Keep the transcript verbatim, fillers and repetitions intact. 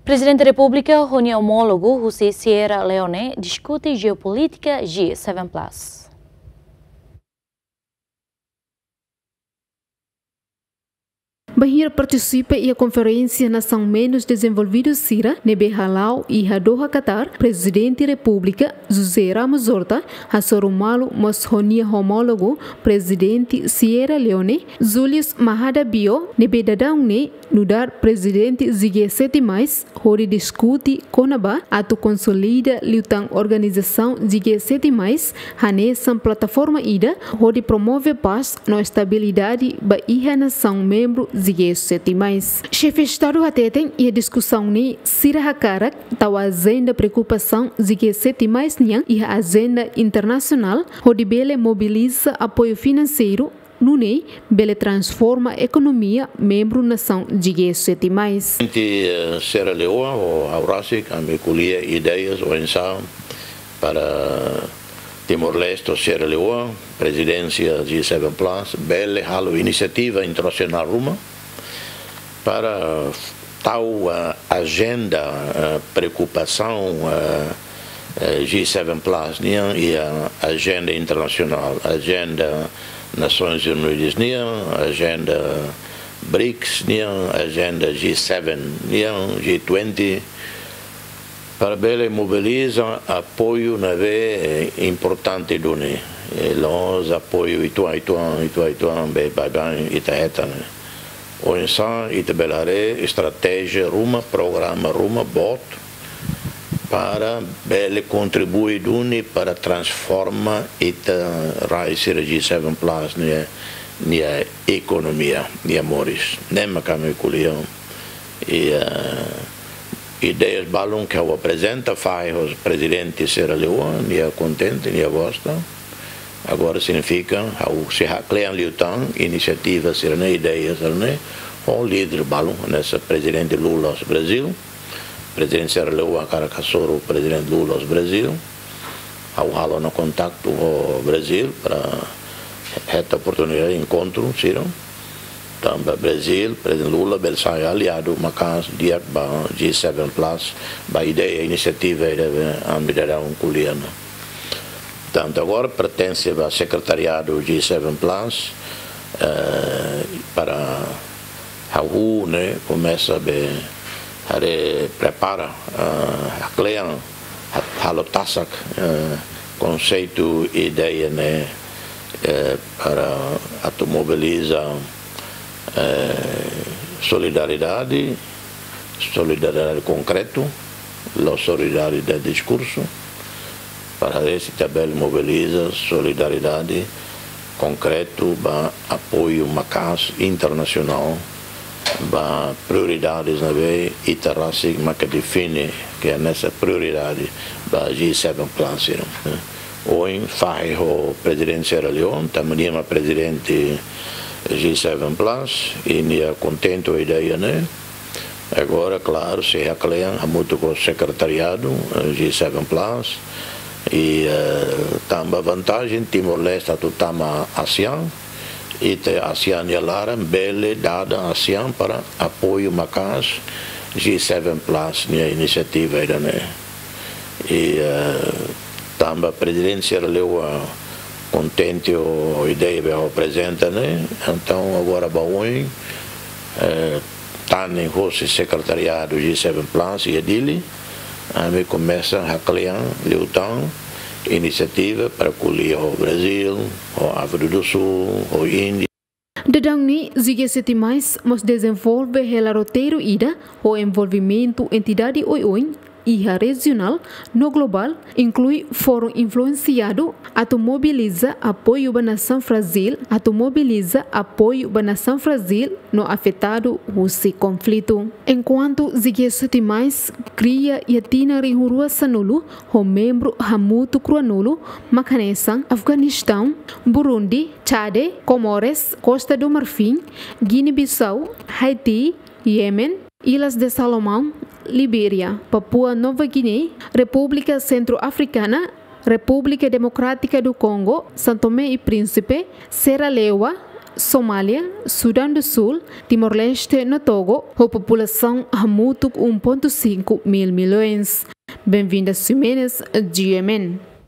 Presidente da República, Rony homólogo José Sierra Leone, discute geopolítica G sete plus. Bahia participa em a Conferência Nação Menos Desenvolvido Sira, nebe Halau e Doha, Qatar. Presidente da República, José Ramos Horta, Hassorumalo Moshonia homólogo, Presidente Sierra Leone, Julius Mahada Bio, nebe Dadaune, Nudar Presidente G sete mais, onde discute Conaba, ato consolida liutang organização G sete mais, hanesan plataforma ida, onde promove paz na estabilidade Bahia nação membro G sete mais. Chefe de Estado atetem e a discussão ni Sira Hakarak, tal agenda preocupação G sete mais niang e a agenda internacional, onde Bele mobiliza apoio financeiro Nune, Bele transforma a economia membro nação G sete mais. Sierra Leone, ou Aurasi, a me colher ideias ou ensaios para Timor-Leste ou Sierra Leone, presidência G sete plus, Bele halo iniciativa internacional Ruma, para tal uh, agenda, uh, preocupação uh, uh, G sete plus nian, e a agenda internacional, agenda Nações Unidas nian, agenda BRICS nian, agenda G sete nian, G vinte, para Bele mobiliza apoio na vez importante do ne, nós apoio ituan ituan ituan ituan be bagan itaeta ne. O insan ita belare estratégia Ruma, programa Ruma bot para Bele contribuir duni para transforma ita raisira G sete plus nia nia economia nia moris nema kami kuliam e ideias balão que eu apresenta faz os presidentes Sierra Leone nia contente nia gosta. Agora significa ao se haclean liutan iniciativa ser na ideias né o líder balão nessa presidente Lula do Brasil, presidente Sierra Leone Caracasoro, presidente Lula do Brasil, ao halo no contato o Brasil para esta oportunidade de encontro, siram também Brasil, presidente Lula Belsai aliado macas dia G sete plus, ba ideia iniciativa da ambidarão culiana. Portanto, agora pertence ao secretariado G sete plus uh, para a U, né, começa a be, a prepara uh, a clean a lotasak uh, conceito ideia né uh, para automobilizar uh, solidariedade solidariedade concreto la solidariedade de discurso. Para esse tabela mobiliza solidariedade concreto, para apoio macas internacional, para prioridades na vez itarasi que define que é nessa prioridade para G sete plus. Hoje faz o presidente Sierra Leone, também é presidente G sete plus e é contente a ideia, né? Agora, claro, se reclama muito com o secretariado G sete plus. E uh, também vantagem Timor-Leste tu tama ASEAN e te ASEAN e Lara bele dada ASEAN para apoio macas G sete plus minha iniciativa ainda né e uh, também presidente Sierra Leone contente o ideia que apresenta né então agora baúi uh, tá nem fosse secretariado G sete plus e dele a me começa a criar liutão iniciativa para colher o Brasil, o África do Sul, o Índia. Dedang ni G sete mais mos desenvolve o roteiro ida o envolvimento entidade oi-oi e a regional no global inclui fórum influenciado automobiliza apoio da nação Brasil automobiliza apoio da nação Brasil no afetado esse conflito enquanto G sete mais cria e atina rihurua sanulu o membro hamutu cruanulu macanesan Afeganistão Burundi Chade Comores Costa do Marfim Guiné-Bissau Haiti Iêmen Ilhas de Salomão Libéria, Papua Nova Guiné, República Centro-Africana, República Democrática do Congo, São Tomé e Príncipe, Sierra Leone, Somália, Sudão do Sul, Timor-Leste e Togo, a população amutuk um vírgula cinco mil milhões. Bem-vindas, Ximenes, G M N.